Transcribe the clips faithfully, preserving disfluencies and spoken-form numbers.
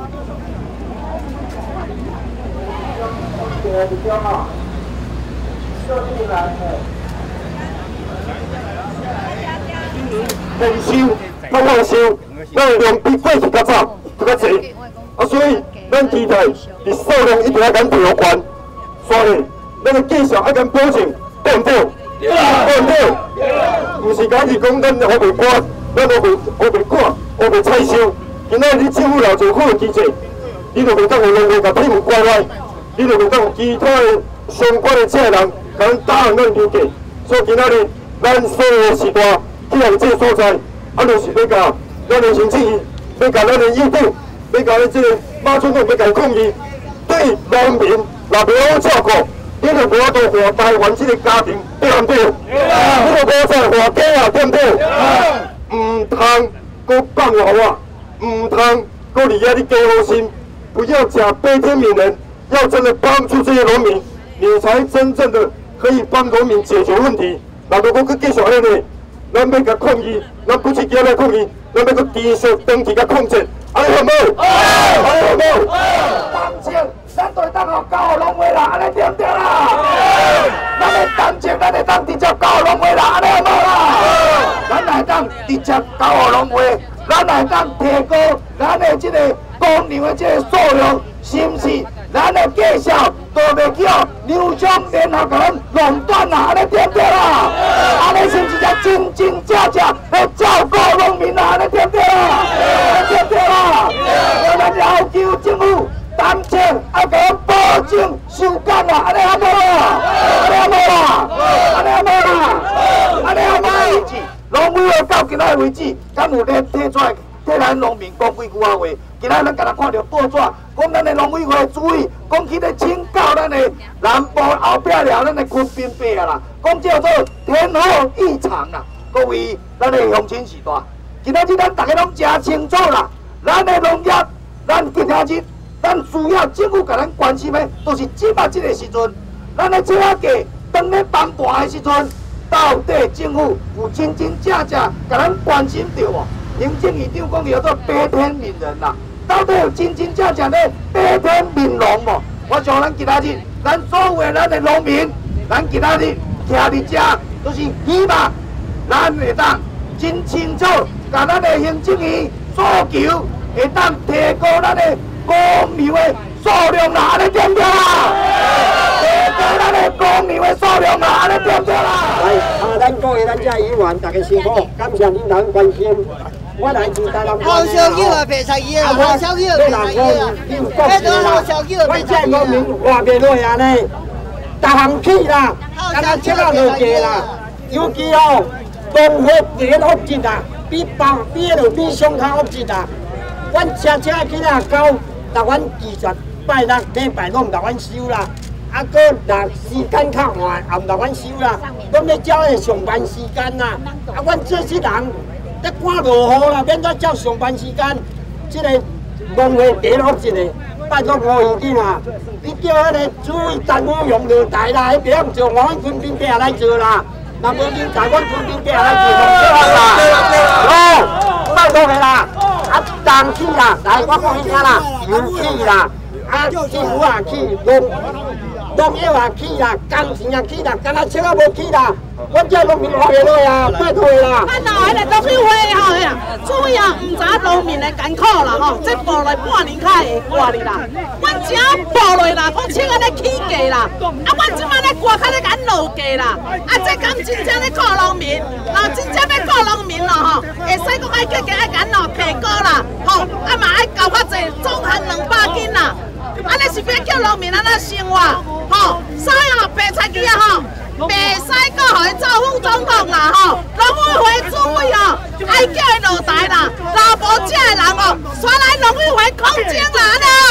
丰收、较丰收，咱量比过去较早，较较济。啊，所以咱期待伫数量一定要咱调悬，所以咱要继续爱咱保证，对唔对？对唔对？唔是讲是讲咱学袂乖，咱学袂学袂赶，学袂采收。今仔日政府老政府的机制，你就袂当有农业甲批文关来，你就袂当有其他的相关的这人甲咱打人咱丢价。所以今仔日咱所有时代去向这个所在，啊，就是要甲咱的行政院，要甲咱的业主，要甲咱这个马总统要甲抗议，对农民若袂好照顾。你就无法度活台湾这个家庭，对唔对？你就无再活家啊，对唔对？唔通搁放话啊，唔通搁离遐你加好心，不要假悲天悯人，要真的帮助这些农民，你才真正的可以帮农民解决问题。那如果佮继续安尼，咱要甲抗议，咱不去叫来抗议，咱要佮继续长期甲抗战，安尼好无？安尼好无？当前。咱就会当互教学农会啦，安尼对唔对啦？咱的担正，咱会当直接教学农会啦，安尼好无啦？咱来当直接教学农会，咱来当提高咱的这个公牛的这个数量，是毋是？咱的介绍都袂叫流商联合甲咱垄断啦，安尼对唔对啦？安尼是毋是才真真正正来照顾农民啦？安尼对唔对啦？安尼对唔对啦？我们要求政府。担正啊，给咱保证收工啦，安尼好无啦？安尼好无啦？安尼好无啦？安尼好无？农委会到今仔为止，敢有咧提出来替咱农民讲几句啊话？今仔咱敢若看到报纸，讲咱的农委会主委讲去咧请教咱的南部后壁了咱的昆宾伯啊啦，讲叫做天候异常啦。各位，咱的乡亲时代，今仔日咱大家拢真清楚啦，咱的农业，咱今仔日。咱需要政府甲咱关心的，都是即摆即个时阵，咱的车价当咧崩盘的时阵，到底政府有真真正正甲咱关心到无？行政院长讲叫做悲天悯人啦，到底有真真正正咧悲天悯农无？我想咱今仔日，咱所有的咱的农民，咱今仔日徛伫遮，都是希望咱会当真清楚，甲咱的行政院诉求，会当提高咱的。公牛的数量啦，安尼对唔对啦？提高咱的公牛的数量啦，安尼对唔对啦？ 来，啊，咱各位咱遮议员，大家辛苦，感谢领导关心。我来自台南。 好小友啊，白菜叶啊，好小友，白菜叶啊，迄个好小友，白菜叶啊。 我这农民活袂落安尼，逐项起啦，敢若车啊落价啦，尤其哦，农会第一福节啦，比别比迄落比上较福节啦，阮车车起啊到。甲阮二十拜六礼拜拢毋甲阮收啦，啊，搁若时间较晚，也毋甲阮收啦。阮要照迄上班时间啦，啊，阮这些人咧赶落雨啦，免得照上班时间。即个农会第一福节的，拜托吴院长啊，你叫迄个主委陈武用落台啦，迄不要做，我阮军兵仔来做啦。若无人才，阮军兵仔来做，唔啦。哦，拜托个啦。啊，重起啦！来，我讲你听啦，油起啦，啊，政府也起，农农业也起啦，工钱也起啦，干那车啊无起啦，我这农民活袂落呀，拜托啦！ 咱老迄个农委会吼呀，主要唔知农民的艰苦啦吼，这报来半年较会挂哩啦，阮只报落啦，讲车啊咧起价啦，啊，阮即摆咧挂较咧敢落价啦，啊，这敢真正咧靠农民，若真正要靠农民咯吼，会使讲爱叫价爱敢咯提高啦，吼，啊嘛爱交较济，总含两百斤啦，安尼是要叫农民安怎生活，吼，所以吼白菜鸡啊吼。袂使搁互伊做副总统啦吼，农委会主委哦，爱叫伊落台啦，若无这个人哦，选来农委会空降啦，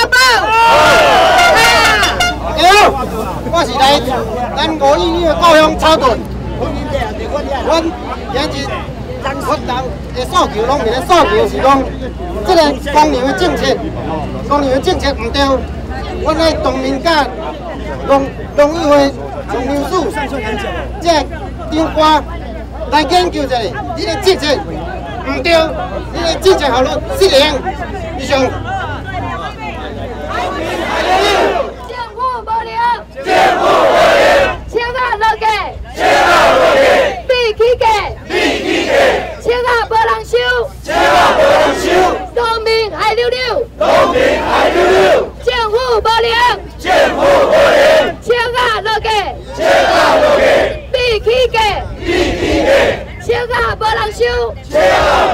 安尼好无？ 好，我是来咱五一的故乡草屯，阮也是咱发动的诉求，农民的诉求是讲，这个公牛的政策，公牛的政策唔对，阮的农民甲农农委会。从民署这张官来研究一下，你的政策唔对，你的政策效率失灵，以上切